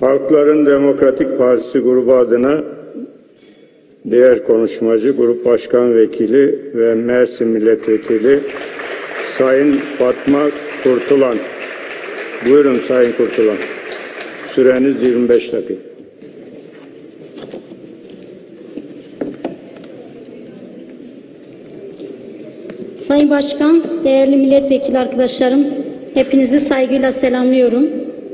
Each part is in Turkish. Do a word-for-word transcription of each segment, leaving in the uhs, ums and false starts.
Halkların Demokratik Partisi grubu adına diğer konuşmacı, Grup Başkan Vekili ve Mersin Milletvekili Sayın Fatma Kurtulan. Buyurun Sayın Kurtulan. Süreniz yirmi beş dakika. Sayın Başkan, değerli milletvekili arkadaşlarım, hepinizi saygıyla selamlıyorum.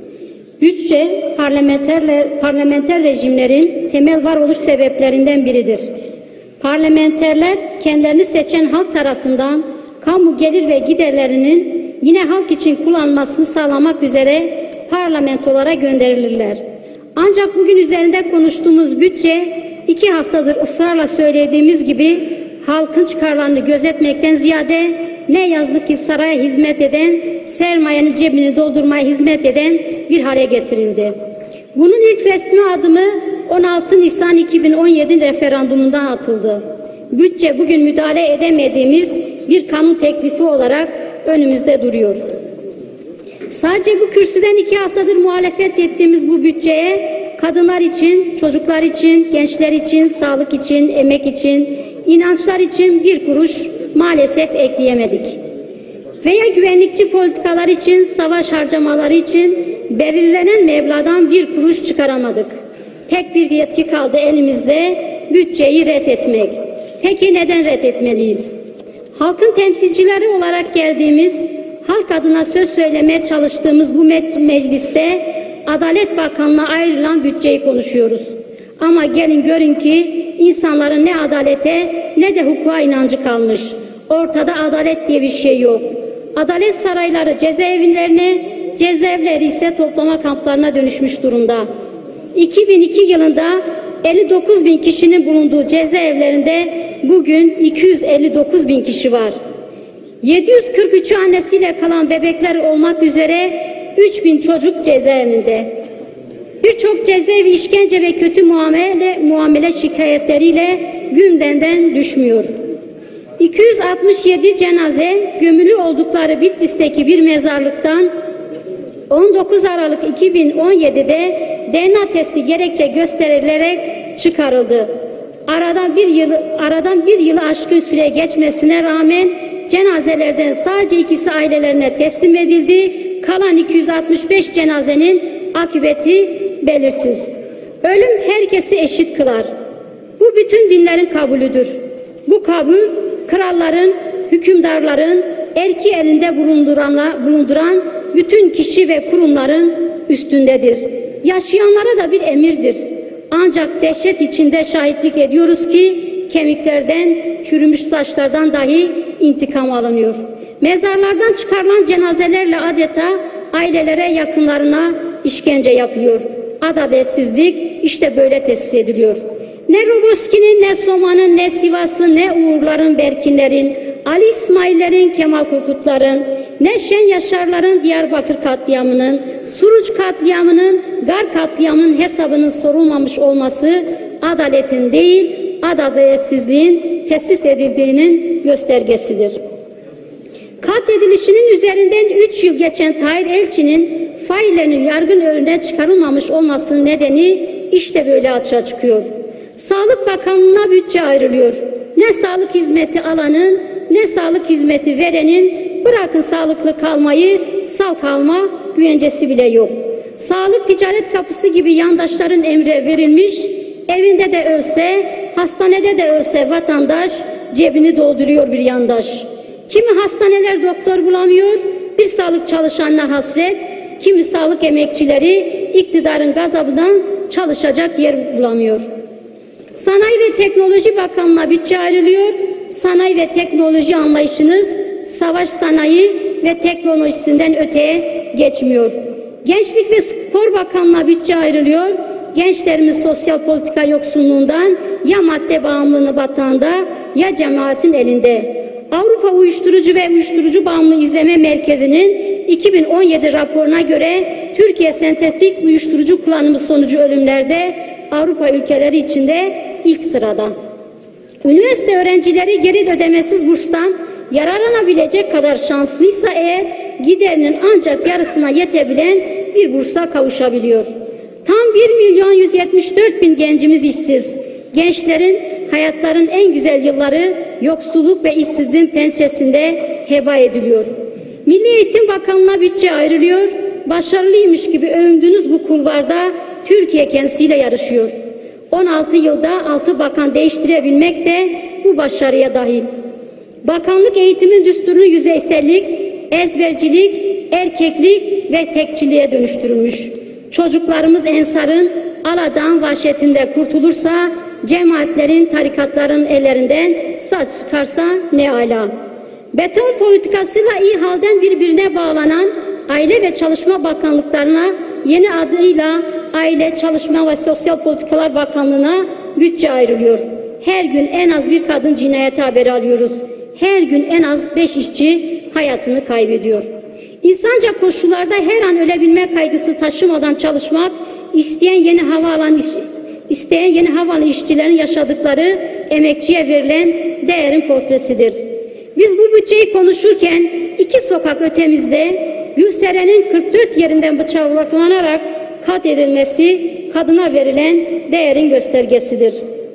Bütçe, parlamenter, parlamenter rejimlerin temel varoluş sebeplerinden biridir. Parlamenterler, kendilerini seçen halk tarafından kamu gelir ve giderlerinin yine halk için kullanılmasını sağlamak üzere parlamentolara gönderilirler. Ancak bugün üzerinde konuştuğumuz bütçe, iki haftadır ısrarla söylediğimiz gibi halkın çıkarlarını gözetmekten ziyade ne yazık ki saraya hizmet eden, sermayenin cebini doldurmaya hizmet eden bir hale getirildi. Bunun ilk resmi adımı on altı Nisan iki bin on yedi referandumundan atıldı. Bütçe bugün müdahale edemediğimiz bir kanun teklifi olarak önümüzde duruyor. Sadece bu kürsüden iki haftadır muhalefet ettiğimiz bu bütçeye kadınlar için, çocuklar için, gençler için, sağlık için, emek için, inançlar için bir kuruş maalesef ekleyemedik. Veya güvenlikçi politikalar için, savaş harcamaları için belirlenen meblağdan bir kuruş çıkaramadık. Tek bir yetki kaldı elimizde, bütçeyi reddetmek. Peki neden reddetmeliyiz? Halkın temsilcileri olarak geldiğimiz, halk adına söz söylemeye çalıştığımız bu mecliste Adalet Bakanlığı'na ayrılan bütçeyi konuşuyoruz. Ama gelin görün ki insanların ne adalete ne de hukuka inancı kalmış. Ortada adalet diye bir şey yok. Adalet sarayları cezaevlerine, cezaevleri ise toplama kamplarına dönüşmüş durumda. iki bin iki yılında elli dokuz bin kişinin bulunduğu cezaevlerinde bugün iki yüz elli dokuz bin kişi var. yedi yüz kırk üç annesiyle kalan bebekler olmak üzere üç bin çocuk cezaevinde. Birçok cezaevi işkence ve kötü muamele, muamele şikayetleriyle gündemden düşmüyor. iki yüz altmış yedi cenaze gömülü oldukları Bitlis'teki bir mezarlıktan on dokuz Aralık iki bin on yedi'de D N A testi gerekçe gösterilerek çıkarıldı. Aradan bir yıl, aradan bir yılı aşkın süre geçmesine rağmen cenazelerden sadece ikisi ailelerine teslim edildi. Kalan iki yüz altmış beş cenazenin akıbeti belirsiz. Ölüm herkesi eşit kılar. Bu bütün dinlerin kabulüdür. Bu kabul kralların, hükümdarların, erki elinde bulunduranla, bulunduran bütün kişi ve kurumların üstündedir. Yaşayanlara da bir emirdir. Ancak dehşet içinde şahitlik ediyoruz ki kemiklerden, çürümüş saçlardan dahi intikam alınıyor. Mezarlardan çıkarılan cenazelerle adeta ailelere, yakınlarına işkence yapılıyor. Adaletsizlik işte böyle tesis ediliyor. Ne Roboski'nin, ne Soma'nın, ne Sivas'ın, ne Uğurların, Berkinlerin, Ali İsmail'lerin, Kemal Korkutların, ne Şen Yaşar'ların Diyarbakır katliamının, Suruç katliamının, Gar katliamının hesabının sorulmamış olması adaletin değil, adaletsizliğin tesis edildiğinin göstergesidir. Katledilişinin üzerinden üç yıl geçen Tahir Elçi'nin faillerinin yargın önüne çıkarılmamış olmasının nedeni işte böyle açığa çıkıyor. Sağlık Bakanlığı'na bütçe ayrılıyor. Ne sağlık hizmeti alanın ne sağlık hizmeti verenin bırakın sağlıklı kalmayı sağ kalma güvencesi bile yok. Sağlık ticaret kapısı gibi yandaşların emre verilmiş, evinde de ölse, hastanede de ölse vatandaş cebini dolduruyor bir yandaş. Kimi hastaneler doktor bulamıyor, bir sağlık çalışanına hasret, kimi sağlık emekçileri iktidarın gazabından çalışacak yer bulamıyor. Sanayi ve Teknoloji Bakanlığı'na bütçe ayrılıyor. Sanayi ve teknoloji anlayışınız savaş sanayi ve teknolojisinden öteye geçmiyor. Gençlik ve Spor Bakanlığı'na bütçe ayrılıyor. Gençlerimiz sosyal politika yoksunluğundan ya madde bağımlılığı batağında ya cemaatin elinde. Avrupa Uyuşturucu ve Uyuşturucu Bağımlı İzleme Merkezi'nin iki bin on yedi raporuna göre Türkiye sentetik uyuşturucu kullanımı sonucu ölümlerde Avrupa ülkeleri içinde ilk sırada. Üniversite öğrencileri geri ödemesiz burstan yararlanabilecek kadar şanslıysa eğer giderinin ancak yarısına yetebilen bir bursa kavuşabiliyor. Tam bir milyon yüz yetmiş dört bin gencimiz işsiz. Gençlerin hayatların en güzel yılları yoksulluk ve işsizliğin pençesinde heba ediliyor. Milli Eğitim Bakanlığı'na bütçe ayrılıyor. Başarılıymış gibi övündüğünüz bu kulvarda Türkiye kendisiyle yarışıyor. on altı yılda altı bakan değiştirebilmek de bu başarıya dahil. Bakanlık eğitimin düsturunu yüzeysellik, ezbercilik, erkeklik ve tekçiliğe dönüştürülmüş. Çocuklarımız Ensar'ın Aladağ'ın vahşetinde kurtulursa, cemaatlerin, tarikatların ellerinden saç çıkarsa ne ala. Beton politikasıyla iyi halden birbirine bağlanan Aile ve Çalışma Bakanlıklarına yeni adıyla Aile, Çalışma ve Sosyal Politikalar Bakanlığı'na bütçe ayrılıyor. Her gün en az bir kadın cinayeti haberi alıyoruz. Her gün en az beş işçi hayatını kaybediyor. İnsanca koşullarda her an ölebilme kaygısı taşımadan çalışmak, isteyen yeni havaalanı isteyen yeni havaalanı işçilerin yaşadıkları emekçiye verilen değerin portresidir. Biz bu bütçeyi konuşurken iki sokak ötemizde Gülseren'in kırk dört yerinden bıçaklanarak katledilmesi kadına verilen değerin göstergesidir.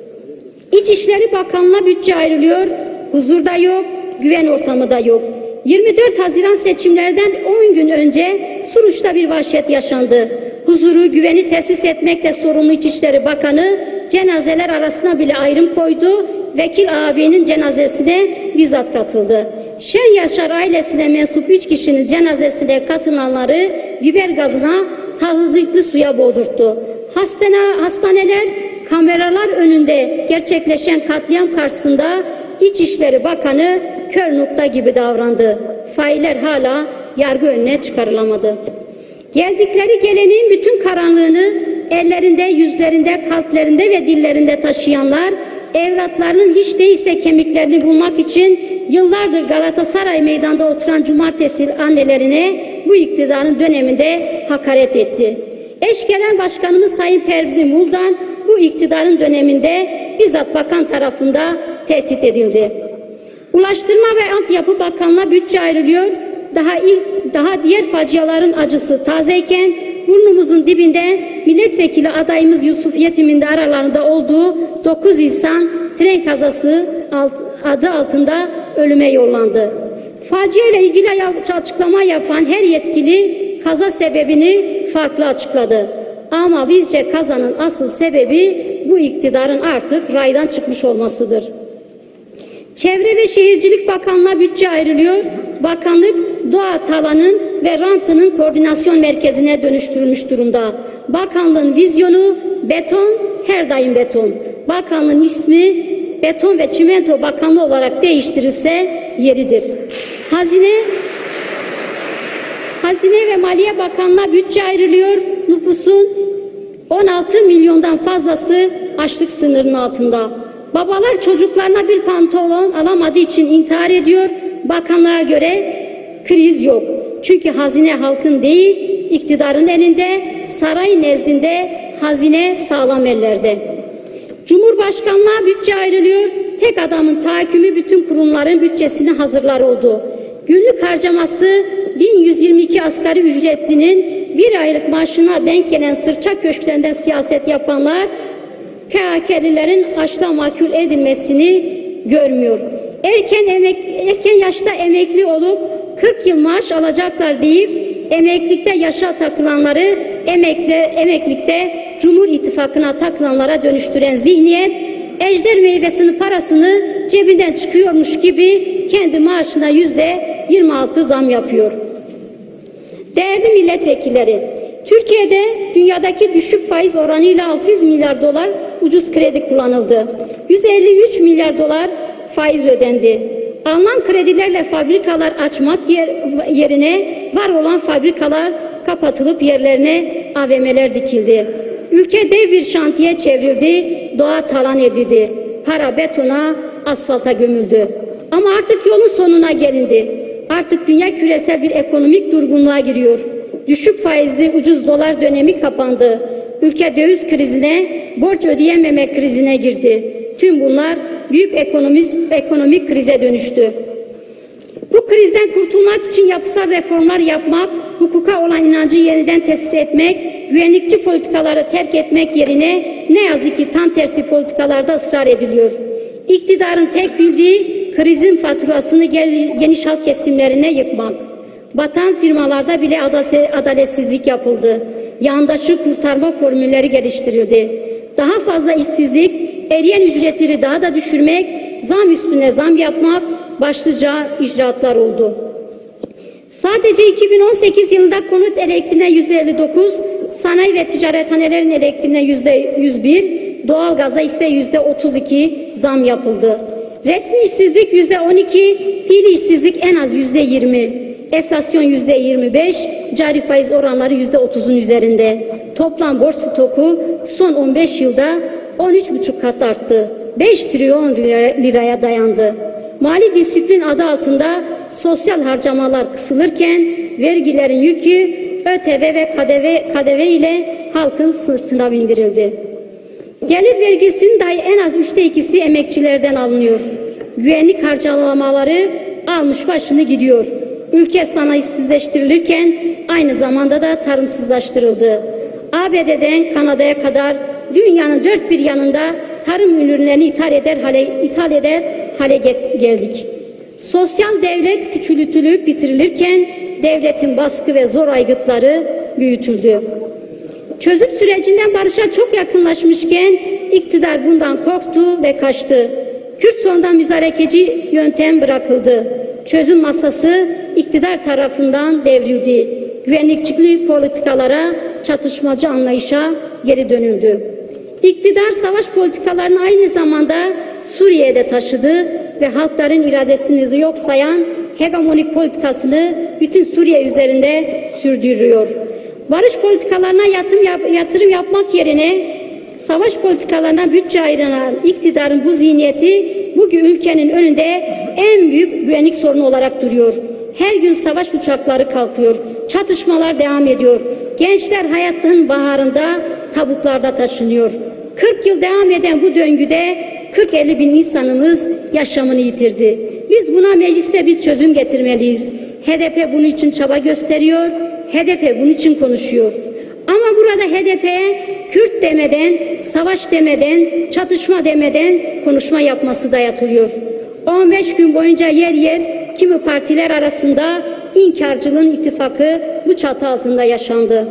İçişleri Bakanlığı'na bütçe ayrılıyor, huzurda yok, güven ortamı da yok. yirmi dört Haziran seçimlerden on gün önce Suruç'ta bir vahşet yaşandı. Huzuru, güveni tesis etmekle sorumlu İçişleri Bakanı cenazeler arasına bile ayrım koydu. Vekil ağabeyinin cenazesine bizzat katıldı. Şen Yaşar ailesine mensup üç kişinin cenazesine katılanları biber gazına, tazikli suya boğdurttu. Hastane, hastaneler kameralar önünde gerçekleşen katliam karşısında İçişleri Bakanı kör nokta gibi davrandı. Failler hala yargı önüne çıkarılamadı. Geldikleri geleneğin bütün karanlığını ellerinde, yüzlerinde, kalplerinde ve dillerinde taşıyanlar, evlatlarının hiç değilse kemiklerini bulmak için yıllardır Galatasaray Meydanı'nda oturan cumartesi annelerine bu iktidarın döneminde hakaret etti. Eşgelen Başkanımız Sayın Pervin Buldan bu iktidarın döneminde bizzat bakan tarafında tehdit edildi. Ulaştırma ve Altyapı Bakanlığı'na bütçe ayrılıyor. Daha ilk, daha diğer faciaların acısı tazeyken burnumuzun dibinde milletvekili adayımız Yusuf Yetim'in de aralarında olduğu dokuz insan tren kazası alt, adı altında ölüme yollandı. Facia ile ilgili açıklama yapan her yetkili kaza sebebini farklı açıkladı. Ama bizce kazanın asıl sebebi bu iktidarın artık raydan çıkmış olmasıdır. Çevre ve Şehircilik Bakanlığı'na bütçe ayrılıyor. Bakanlık doğa talanın ve rantının koordinasyon merkezine dönüştürülmüş durumda. Bakanlığın vizyonu beton, her daim beton. Bakanlığın ismi Beton ve Çimento Bakanlığı olarak değiştirilse yeridir. Hazine Hazine ve Maliye Bakanlığı'na bütçe ayrılıyor. Nüfusun on altı milyondan fazlası açlık sınırının altında. Babalar çocuklarına bir pantolon alamadığı için intihar ediyor. Bakanlığa göre kriz yok. Çünkü hazine halkın değil, iktidarın elinde, saray nezdinde hazine sağlam ellerde. Cumhurbaşkanlığa bütçe ayrılıyor. Tek adamın tahakkümü bütün kurumların bütçesini hazırlar oldu. Günlük harcaması bin yüz yirmi iki asgari ücretlinin bir aylık maaşına denk gelen sırça köşklerinden siyaset yapanlar K H K'lilerin açla makul edilmesini görmüyor. Erken emek, erken yaşta emekli olup kırk yıl maaş alacaklar deyip emeklilikte yaşa takılanları emekle, emeklilikte Cumhur İttifakı'na takılanlara dönüştüren zihniyet, ejder meyvesinin parasını cebinden çıkıyormuş gibi kendi maaşına yüzde yirmi altı zam yapıyor. Değerli milletvekilleri, Türkiye'de dünyadaki düşük faiz oranıyla altı yüz milyar dolar ucuz kredi kullanıldı. yüz elli üç milyar dolar faiz ödendi. Alınan kredilerle fabrikalar açmak yer, yerine var olan fabrikalar kapatılıp yerlerine A V M'ler dikildi. Ülke dev bir şantiye çevrildi, doğa talan edildi. Para betona, asfalta gömüldü. Ama artık yolun sonuna gelindi. Artık dünya küresel bir ekonomik durgunluğa giriyor. Düşük faizli ucuz dolar dönemi kapandı. Ülke döviz krizine, borç ödeyememe krizine girdi. Tüm bunlar büyük ekonomik, ekonomik krize dönüştü. Bu krizden kurtulmak için yapısal reformlar yapmak, hukuka olan inancı yeniden tesis etmek, güvenlikçi politikaları terk etmek yerine ne yazık ki tam tersi politikalarda ısrar ediliyor. İktidarın tek bildiği krizin faturasını geniş halk kesimlerine yıkmak. Batan firmalarda bile adaletsizlik yapıldı. Yandaşı kurtarma formülleri geliştirildi. Daha fazla işsizlik, eriyen ücretleri daha da düşürmek, zam üstüne zam yapmak başlıca icraatlar oldu. Sadece iki bin on sekiz yılında konut elektriğine yüzde elli dokuz, sanayi ve ticarethanelerin elektriğine yüzde yüz bir, doğalgaza ise yüzde otuz iki zam yapıldı. Resmi işsizlik yüzde on iki, fiili işsizlik en az yüzde yirmi, enflasyon yüzde yirmi beş, cari faiz oranları yüzde otuzun üzerinde. Toplam borç stoku son on beş yılda on üç buçuk kat arttı. beş trilyon liraya dayandı. Mali disiplin adı altında sosyal harcamalar kısılırken vergilerin yükü ÖTV ve KDV, KDV ile halkın sırtına bindirildi. Gelir vergisinin dahi en az üçte ikisi emekçilerden alınıyor. Güvenlik harcamaları almış başını gidiyor. Ülke sanayisizleştirilirken aynı zamanda da tarımsızlaştırıldı. A B D'den Kanada'ya kadar dünyanın dört bir yanında tarım ürünlerini ithal eder hale, ithal eder hale geldik. Sosyal devlet küçültülüp bitirilirken devletin baskı ve zor aygıtları büyütüldü. Çözüm sürecinden barışa çok yakınlaşmışken iktidar bundan korktu ve kaçtı. Kürt sorundan müzarekeci yöntem bırakıldı. Çözüm masası iktidar tarafından devrildi. Güvenlikçi politikalara, çatışmacı anlayışa geri dönüldü. İktidar savaş politikalarını aynı zamanda Suriye'de taşıdı ve halkların iradesini yok sayan hegemonik politikasını bütün Suriye üzerinde sürdürüyor. Barış politikalarına yatırım, yap, yatırım yapmak yerine savaş politikalarına bütçe ayıran iktidarın bu zihniyeti bugün ülkenin önünde en büyük güvenlik sorunu olarak duruyor. Her gün savaş uçakları kalkıyor, çatışmalar devam ediyor. Gençler hayatın baharında tabutlarda taşınıyor. kırk yıl devam eden bu döngüde kırk elli bin insanımız yaşamını yitirdi. Biz buna mecliste bir çözüm getirmeliyiz. H D P bunun için çaba gösteriyor, H D P bunun için konuşuyor. Ama burada H D P'ye Kürt demeden, savaş demeden, çatışma demeden konuşma yapması dayatılıyor. on beş gün boyunca yer yer kimi partiler arasında inkarcılığın ittifakı bu çatı altında yaşandı.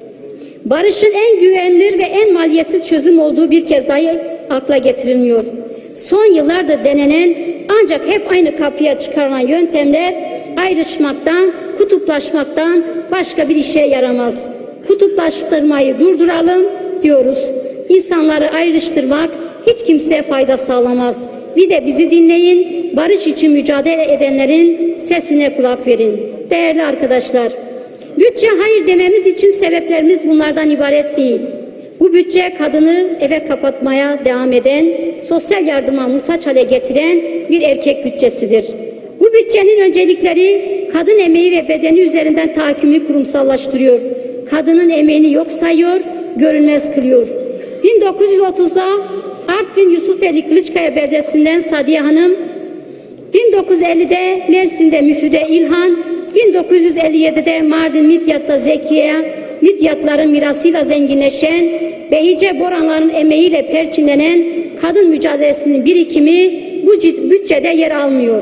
Barışın en güvenilir ve en maliyetsiz çözüm olduğu bir kez daha akla getirilmiyor. Son yıllardır denenen ancak hep aynı kapıya çıkarılan yöntemler ayrışmaktan, kutuplaşmaktan başka bir işe yaramaz. Kutuplaştırmayı durduralım diyoruz. İnsanları ayrıştırmak hiç kimseye fayda sağlamaz. Bir de bizi dinleyin, barış için mücadele edenlerin sesine kulak verin. Değerli arkadaşlar, bütçe hayır dememiz için sebeplerimiz bunlardan ibaret değil. Bu bütçe kadını eve kapatmaya devam eden, sosyal yardıma muhtaç hale getiren bir erkek bütçesidir. Bu bütçenin öncelikleri kadın emeği ve bedeni üzerinden tahakkümü kurumsallaştırıyor. Kadının emeğini yok sayıyor, görünmez kılıyor. bin dokuz yüz otuzda Artvin Yusufeli Kılıçkaya beldesinden Sadiye Hanım, bin dokuz yüz ellide Mersin'de Müfüde İlhan, bin dokuz yüz elli yedide Mardin Midyat'ta Zekiye, Midyatların mirasıyla zenginleşen, Behice Boranların emeğiyle perçinlenen kadın mücadelesinin birikimi bu bütçede yer almıyor.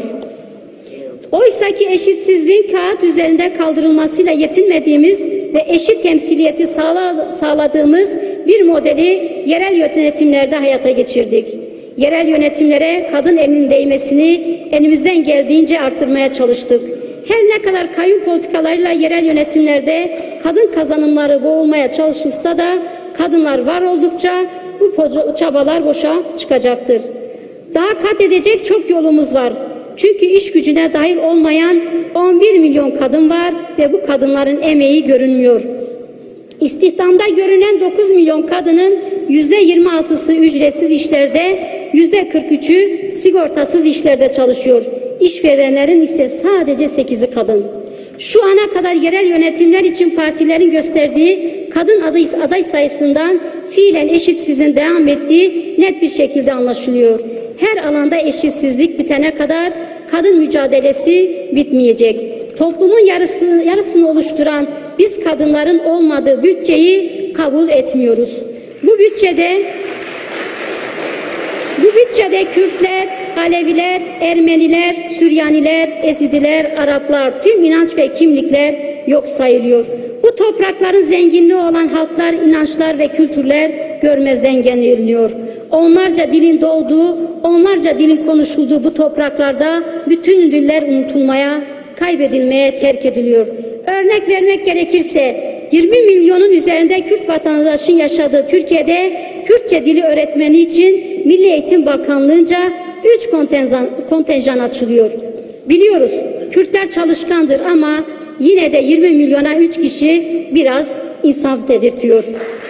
Oysa ki eşitsizliğin kağıt üzerinde kaldırılmasıyla yetinmediğimiz ve eşit temsiliyeti sağla, sağladığımız bir modeli yerel yönetimlerde hayata geçirdik. Yerel yönetimlere kadın elinin değmesini elimizden geldiğince arttırmaya çalıştık. Her ne kadar kayyum politikalarıyla yerel yönetimlerde kadın kazanımları boğulmaya çalışılsa da kadınlar var oldukça bu çabalar boşa çıkacaktır. Daha kat edecek çok yolumuz var. Çünkü iş gücüne dahil olmayan on bir milyon kadın var ve bu kadınların emeği görünmüyor. İstihdamda görünen dokuz milyon kadının yüzde yirmi altısı ücretsiz işlerde, yüzde kırk üçü sigortasız işlerde çalışıyor. İşverenlerin ise sadece sekizi kadın. Şu ana kadar yerel yönetimler için partilerin gösterdiği kadın aday, aday sayısından fiilen eşitsizliğin devam ettiği net bir şekilde anlaşılıyor. Her alanda eşitsizlik bitene kadar kadın mücadelesi bitmeyecek. Toplumun yarısı, yarısını oluşturan biz kadınların olmadığı bütçeyi kabul etmiyoruz. Bu bütçede bu bütçede Kürtler, Aleviler, Ermeniler, Süryaniler, Ezidiler, Araplar, tüm inanç ve kimlikler yok sayılıyor. Bu toprakların zenginliği olan halklar, inançlar ve kültürler görmezden geliniyor. Onlarca dilin doğduğu, onlarca dilin konuşulduğu bu topraklarda bütün diller unutulmaya, kaybedilmeye terk ediliyor. Örnek vermek gerekirse yirmi milyonun üzerinde Kürt vatandaşın yaşadığı Türkiye'de Kürtçe dili öğretmeni için Milli Eğitim Bakanlığı'nca üç kontenjan, kontenjan açılıyor. Biliyoruz Kürtler çalışkandır ama yine de yirmi milyona üç kişi biraz insaf dedirtiyor.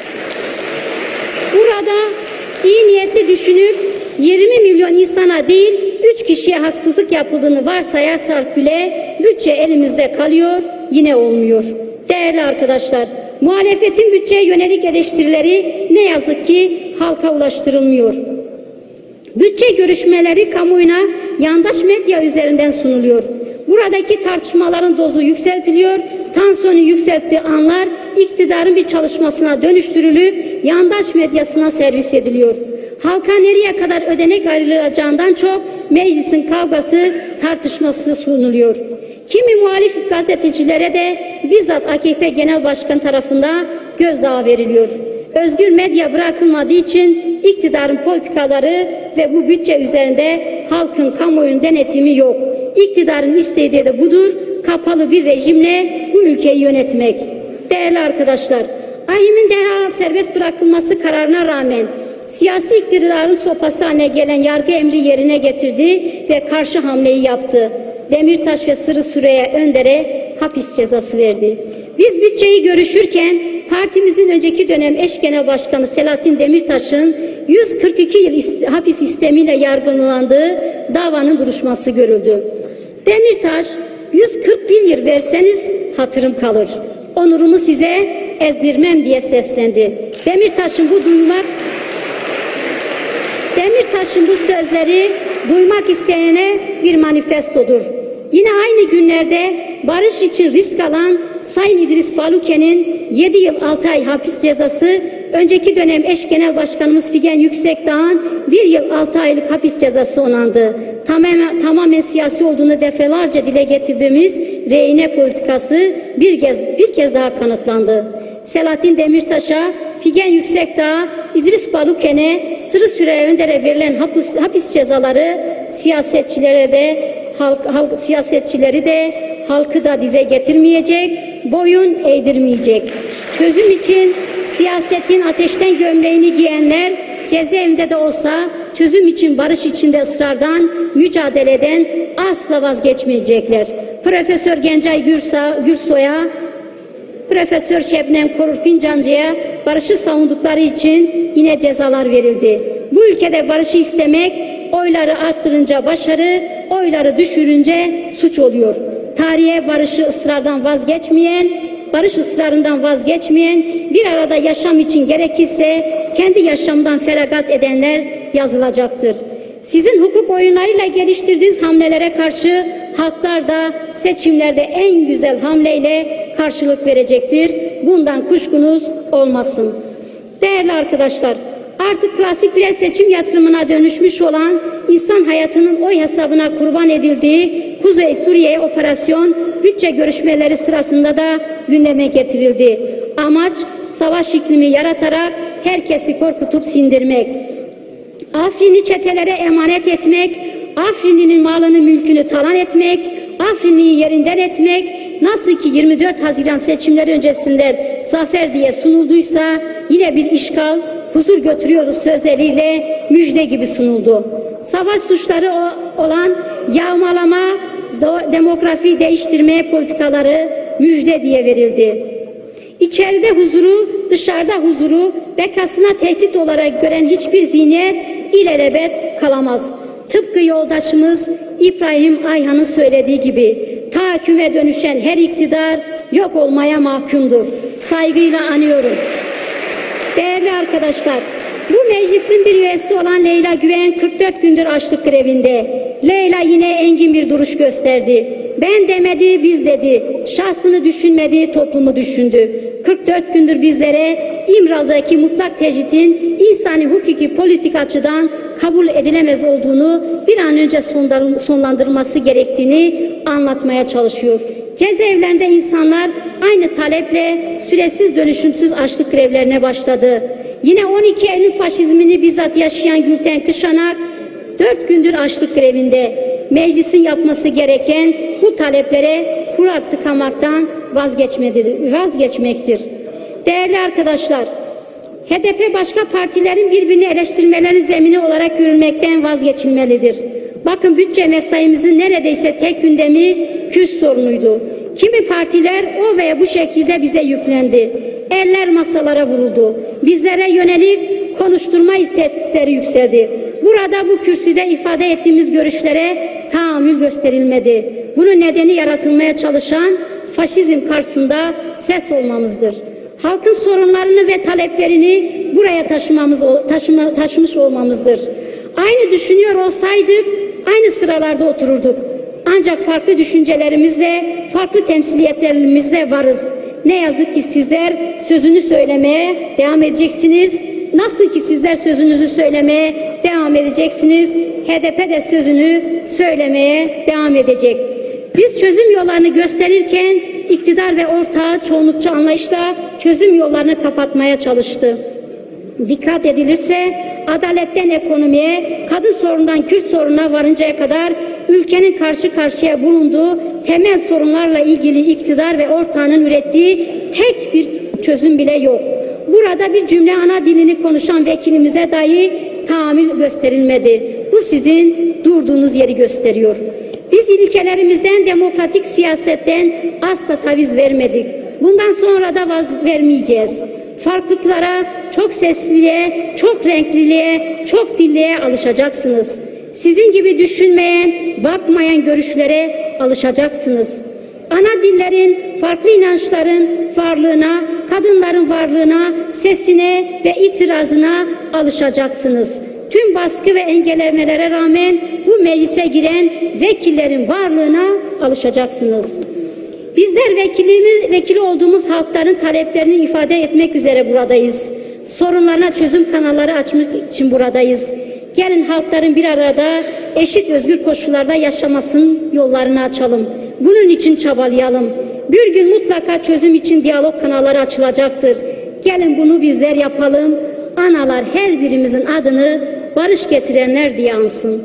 Burada iyi niyetli düşünüp yirmi milyon insana değil üç kişiye haksızlık yapıldığını varsayarsak bile bütçe elimizde kalıyor, yine olmuyor. Değerli arkadaşlar, muhalefetin bütçeye yönelik eleştirileri ne yazık ki halka ulaştırılmıyor. Bütçe görüşmeleri kamuoyuna yandaş medya üzerinden sunuluyor. Buradaki tartışmaların dozu yükseltiliyor, tansiyonu yükselttiği anlar iktidarın bir çalışmasına dönüştürülüp yandaş medyasına servis ediliyor. Halka nereye kadar ödenek ayrılacağından çok meclisin kavgası, tartışması sunuluyor. Kimi muhalif gazetecilere de bizzat A K P Genel Başkanı tarafından gözdağı veriliyor. Özgür medya bırakılmadığı için iktidarın politikaları ve bu bütçe üzerinde halkın, kamuoyunun denetimi yok. İktidarın istediği de budur, kapalı bir rejimle bu ülkeyi yönetmek. Değerli arkadaşlar, Ahim'in derhal serbest bırakılması kararına rağmen siyasi iktidarın sopası haline gelen yargı emri yerine getirdi ve karşı hamleyi yaptı. Demirtaş ve Sırrı Süreyya Önder'e hapis cezası verdi. Biz bütçeyi görüşürken partimizin önceki dönem eş genel başkanı Selahattin Demirtaş'ın yüz kırk iki yıl ist- hapis istemiyle yargılandığı davanın duruşması görüldü. Demirtaş, yüz kırk bir yıl verseniz hatırım kalır, onurumu size ezdirmem diye seslendi. Demirtaş'ın bu duymak Demirtaş'ın bu sözleri duymak isteyene bir manifestodur. Yine aynı günlerde barış için risk alan Sayın İdris Baluken'in yedi yıl altı ay hapis cezası, önceki dönem eş genel başkanımız Figen Yüksekdağ'ın bir yıl altı aylık hapis cezası onandı. Tamamen, tamamen siyasi olduğunu defalarca dile getirdiğimiz rehine politikası bir kez, bir kez daha kanıtlandı. Selahattin Demirtaş'a, Figen Yüksekdağ, İdris Baluken'e, Sırrı Süreyya Önder'e verilen hapis, hapis cezaları siyasetçilere de halk, halk, siyasetçileri de halkı da dize getirmeyecek, boyun eğdirmeyecek. Çözüm için siyasetin ateşten gömleğini giyenler cezaevinde de olsa çözüm için barış içinde ısrardan, mücadeleden asla vazgeçmeyecekler. Profesör Gencay Gürsa, Gürsoy'a, Profesör Şebnem Korur Fincancı'ya barışı savundukları için yine cezalar verildi. Bu ülkede barışı istemek, oyları arttırınca başarı, oyları düşürünce suç oluyor. Tarihe barışı ısrardan vazgeçmeyen, barış ısrarından vazgeçmeyen, bir arada yaşam için gerekirse kendi yaşamdan feragat edenler yazılacaktır. Sizin hukuk oyunlarıyla geliştirdiğiniz hamlelere karşı halklar da seçimlerde en güzel hamleyle karşılık verecektir. Bundan kuşkunuz olmasın. Değerli arkadaşlar, artık klasik birer seçim yatırımına dönüşmüş olan insan hayatının oy hesabına kurban edildiği Kuzey Suriye operasyon bütçe görüşmeleri sırasında da gündeme getirildi. Amaç savaş iklimi yaratarak herkesi korkutup sindirmek. Afrin'i çetelere emanet etmek, Afrinli'nin malını mülkünü talan etmek, Afrinli'yi yerinden etmek, nasıl ki yirmi dört Haziran seçimleri öncesinde zafer diye sunulduysa yine bir işgal, huzur götürüyoruz sözleriyle müjde gibi sunuldu. Savaş suçları olan yağmalama, demografi değiştirme politikaları müjde diye verildi. İçeride huzuru, dışarıda huzuru bekasına tehdit olarak gören hiçbir zihniyet ilelebet kalamaz. Tıpkı yoldaşımız İbrahim Ayhan'ın söylediği gibi tahakküme dönüşen her iktidar yok olmaya mahkumdur. Saygıyla anıyorum. Değerli arkadaşlar, Bu meclisin bir üyesi olan Leyla Güven kırk dört gündür açlık grevinde. Leyla yine engin bir duruş gösterdi. Ben demedi, biz dedi. Şahsını düşünmedi, toplumu düşündü. kırk dört gündür bizlere İmralı'daki mutlak tecridin insani hukuki politik açıdan kabul edilemez olduğunu, bir an önce sonlandırılması gerektiğini anlatmaya çalışıyor. Cezaevlerinde insanlar aynı taleple süresiz dönüşümsüz açlık grevlerine başladı. Yine on iki Eylül faşizmini bizzat yaşayan Gülten Kışanak dört gündür açlık grevinde. Meclisin yapması gereken bu taleplere kurak tıkamaktan vazgeçmektir. Değerli arkadaşlar, H D P başka partilerin birbirini eleştirmelerinin zemini olarak görülmekten vazgeçilmelidir. Bakın, bütçe mesaimizin neredeyse tek gündemi Kürt sorunuydu. Kimi partiler o veya bu şekilde bize yüklendi. Eller masalara vuruldu. Bizlere yönelik konuşturma istekleri yükseldi. Burada bu kürsüde ifade ettiğimiz görüşlere tahammül gösterilmedi. Bunun nedeni yaratılmaya çalışan faşizm karşısında ses olmamızdır. Halkın sorunlarını ve taleplerini buraya taşımamız, taşıma, taşımış olmamızdır. Aynı düşünüyor olsaydık aynı sıralarda otururduk. Ancak farklı düşüncelerimizle, farklı temsiliyetlerimizle varız. Ne yazık ki sizler sözünü söylemeye devam edeceksiniz. Nasıl ki sizler sözünüzü söylemeye devam edeceksiniz, H D P de sözünü söylemeye devam edecek. Biz çözüm yollarını gösterirken iktidar ve ortağı çoğunlukçu anlayışla çözüm yollarını kapatmaya çalıştı. Dikkat edilirse adaletten ekonomiye, kadın sorunundan Kürt sorununa varıncaya kadar ülkenin karşı karşıya bulunduğu temel sorunlarla ilgili iktidar ve ortağının ürettiği tek bir çözüm bile yok. Burada bir cümle ana dilini konuşan vekilimize dahi tahammül gösterilmedi. Bu sizin durduğunuz yeri gösteriyor. Biz ilkelerimizden, demokratik siyasetten asla taviz vermedik. Bundan sonra da vaz vermeyeceğiz. Farklılıklara, çok sesliliğe, çok renkliliğe, çok dilliğe alışacaksınız. Sizin gibi düşünmeyen, bakmayan görüşlere alışacaksınız. Ana dillerin, farklı inançların varlığına, kadınların varlığına, sesine ve itirazına alışacaksınız. Tüm baskı ve engellemelere rağmen bu meclise giren vekillerin varlığına alışacaksınız. Bizler vekilimiz, vekili olduğumuz halkların taleplerini ifade etmek üzere buradayız. Sorunlarına çözüm kanalları açmak için buradayız. Gelin halkların bir arada eşit özgür koşullarda yaşamasının yollarını açalım. Bunun için çabalayalım. Bir gün mutlaka çözüm için diyalog kanalları açılacaktır. Gelin bunu bizler yapalım. Analar her birimizin adını barış getirenler diye ansın.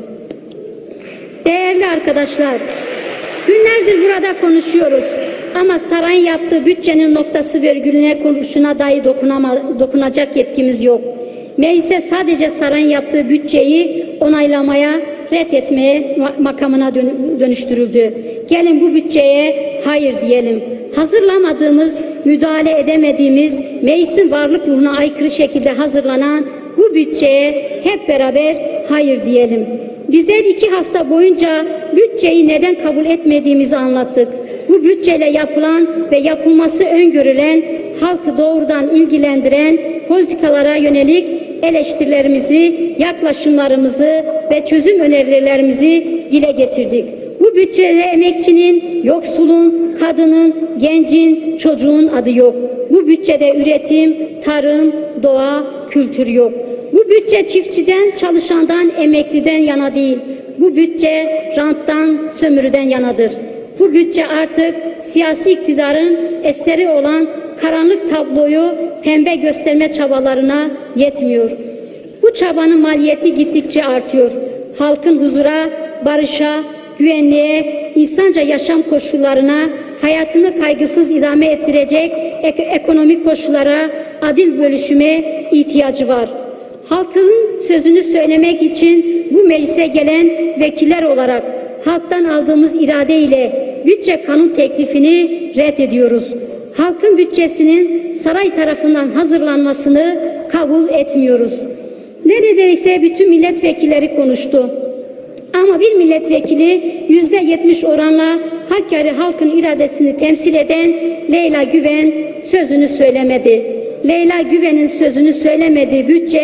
Değerli arkadaşlar, günlerdir burada konuşuyoruz. Ama sarayın yaptığı bütçenin noktası virgülüne, kuruşuna dahi dokunama, dokunacak yetkimiz yok. Meclise sadece sarayın yaptığı bütçeyi onaylamaya, reddetmeye makamına dönüştürüldü. Gelin bu bütçeye hayır diyelim. Hazırlamadığımız, müdahale edemediğimiz, meclisin varlık ruhuna aykırı şekilde hazırlanan bu bütçeye hep beraber hayır diyelim. Bizler iki hafta boyunca bütçeyi neden kabul etmediğimizi anlattık. Bu bütçeyle yapılan ve yapılması öngörülen, halkı doğrudan ilgilendiren politikalara yönelik eleştirilerimizi, yaklaşımlarımızı ve çözüm önerilerimizi dile getirdik. Bu bütçede emekçinin, yoksulun, kadının, gencin, çocuğun adı yok. Bu bütçede üretim, tarım, doğa, kültür yok. Bu bütçe çiftçiden, çalışandan, emekliden yana değil. Bu bütçe ranttan, sömürüden yanadır. Bu bütçe artık siyasi iktidarın eseri olan karanlık tabloyu pembe gösterme çabalarına yetmiyor. Bu çabanın maliyeti gittikçe artıyor. Halkın huzura, barışa, güvenliğe, insanca yaşam koşullarına, hayatını kaygısız idame ettirecek ek- ekonomik koşullara, adil bölüşüme ihtiyacı var. Halkın sözünü söylemek için bu meclise gelen vekiller olarak halktan aldığımız irade ile bütçe kanun teklifini reddediyoruz. Halkın bütçesinin saray tarafından hazırlanmasını kabul etmiyoruz. Neredeyse bütün milletvekilleri konuştu. Ama bir milletvekili yüzde yetmiş oranla Hakkari halkın iradesini temsil eden Leyla Güven sözünü söylemedi. Leyla Güven'in sözünü söylemediği bütçe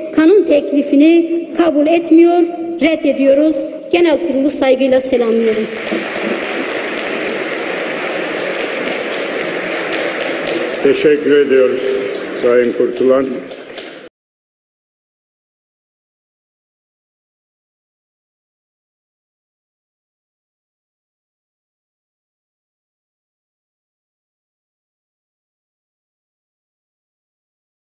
kanun teklifini kabul etmiyor, reddediyoruz. Genel kurulu saygıyla selamlıyorum. Teşekkür ediyoruz Sayın Kurtulan.